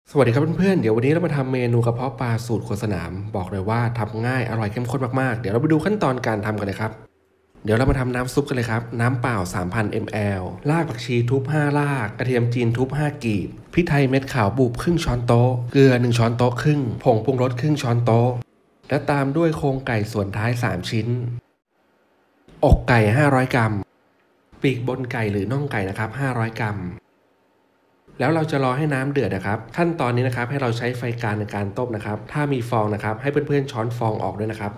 สวัสดีครับเพื่อนๆเดี๋ยววันนี้เรามาทำเมนูกระเพาะปลาสูตรครัวสนามบอกเลยว่าทำง่ายอร่อยเข้มข้นมากๆเดี๋ยวเราไปดูขั้นตอนการทำกันเลยครับเดี๋ยวเรามาทำน้ำซุปกันเลยครับน้ำเปล่า 3,000 ml รากผักชีทุบ5รากกระเทียมจีนทุบ5กีบพริกไทยเม็ดขาวบุบครึ่งช้อนโต๊ะเกลือ1ช้อนโต๊ะครึ่งผงปรุงรสครึ่งช้อนโต๊ะและตามด้วยโครงไก่ส่วนท้าย3ชิ้นอกไก่500กรัมปีกบนไก่หรือน่องไก่นะครับ500กรัมแล้วเราจะรอให้น้ำเดือดนะครับขั้นตอนนี้นะครับให้เราใช้ไฟกลางในการต้มนะครับถ้ามีฟองนะครับให้เพื่อนๆช้อนฟองออกด้วยนะครับ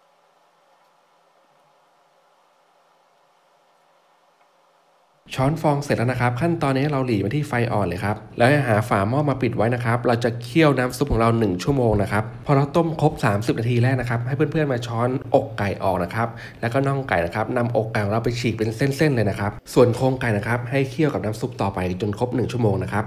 ช้อนฟองเสร็จแล้วนะครับขั้นตอนนี้เราหลีมาที่ไฟอ่อนเลยครับแล้วให้หาฝาหม้อมาปิดไว้นะครับเราจะเคี่ยวน้ำซุปของเรา1ชั่วโมงนะครับพอเราต้มครบ30นาทีแรกนะครับให้เพื่อนๆมาช้อนอกไก่ออกนะครับแล้วก็น่องไก่นะครับนำอกไก่ของเราไปฉีกเป็นเส้นๆเลยนะครับส่วนโครงไก่นะครับให้เคี่ยวกับน้ำซุปต่อไปจนครบ1ชั่วโมงนะครับ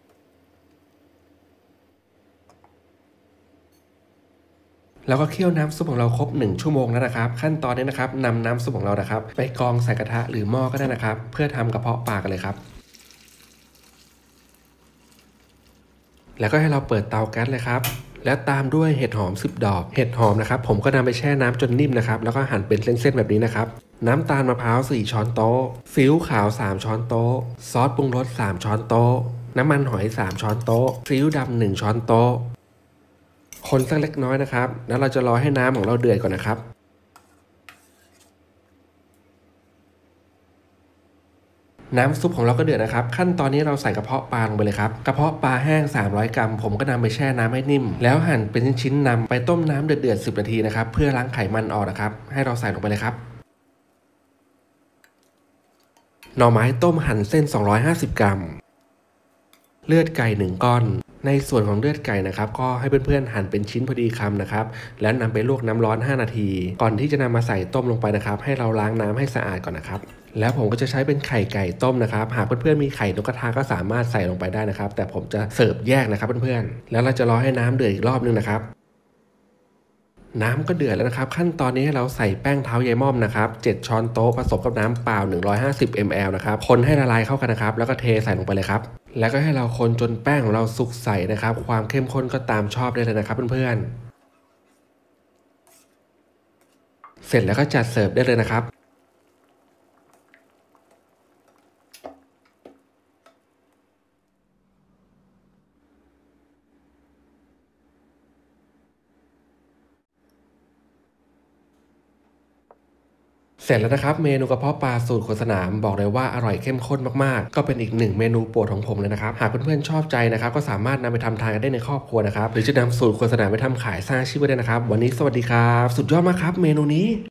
แล้วก็เคี่ยวน้ำซุปของเราครบ1ชั่วโมงแล้วนะครับขั้นตอนนี้นะครับนำน้ำซุปของเรานะครับไปกรองใส่กระทะหรือหม้อก็ได้นะครับเพื่อทำกระเพาะปลากันเลยครับแล้วก็ให้เราเปิดเตาแก๊สเลยครับแล้วตามด้วยเห็ดหอม10ดอกเห็ดหอมนะครับผมก็นำไปแช่น้ำจนนิ่มนะครับแล้วก็หั่นเป็นเส้นๆแบบนี้นะครับน้ำตาลมะพร้าว4ช้อนโต๊ะซีอิ๊วขาว3ช้อนโต๊ะซอสปรุงรส3ช้อนโต๊ะน้ำมันหอย3ช้อนโต๊ะซีอิ๊วดำ1ช้อนโต๊ะคนสักเล็กน้อยนะครับแล้วเราจะรอให้น้ำของเราเดือดก่อนนะครับน้ำซุปของเราก็เดือดนะครับขั้นตอนนี้เราใส่กระเพาะปลาลงไปเลยครับกระเพาะปลาแห้ง300กรัมผมก็นำไปแช่น้ำให้นิ่มแล้วหั่นเป็นชิ้นๆนำไปต้มน้ำเดือดๆ10นาทีนะครับเพื่อล้างไขมันออกนะครับให้เราใส่ลงไปเลยครับหน่อไม้ต้มหั่นเส้น250กรัมเลือดไก่1ก้อนในส่วนของเลือดไก่นะครับก็ให้เพื่อนๆหั่นเป็นชิ้นพอดีคำนะครับแล้วนำไปลวกน้ำร้อน5นาทีก่อนที่จะนำมาใส่ต้มลงไปนะครับให้เราล้างน้ำให้สะอาดก่อนนะครับแล้วผมก็จะใช้เป็นไข่ไก่ต้มนะครับหากเพื่อนๆมีไข่นกกระทาก็สามารถใส่ลงไปได้นะครับแต่ผมจะเสิร์ฟแยกนะครับเพื่อนๆแล้วเราจะรอให้น้ำเดือดอีกรอบนึงนะครับน้ำก็เดือดแล้วนะครับขั้นตอนนี้ให้เราใส่แป้งเท้ายายม่อมนะครับ7ช้อนโต๊ะผสมกับน้ำเปล่า150 ml นะครับคนให้ละลายเข้ากันนะครับแล้วก็เทใส่ลงไปเลยครับแล้วก็ให้เราคนจนแป้งของเราสุกใสนะครับความเข้มข้นก็ตามชอบได้เลยนะครับเพื่อนๆเสร็จแล้วก็จัดเสิร์ฟได้เลยนะครับ เสร็จแล้วนะครับเมนูกระเพาะปลาสูตรโฆษณามบอกเลยว่าอร่อยเข้มข้นมากๆก็เป็นอีกหนึ่งเมนูโปรดของผมเลยนะครับหากเพื่อนๆชอบใจนะครับก็สามารถนำไปทำทานกันได้ในครอบครัวนะครับหรือจะนำสูตรโฆษณาไปทำขายสร้างอาชีพก็ได้นะครับวันนี้สวัสดีครับสุดยอดมากครับเมนูนี้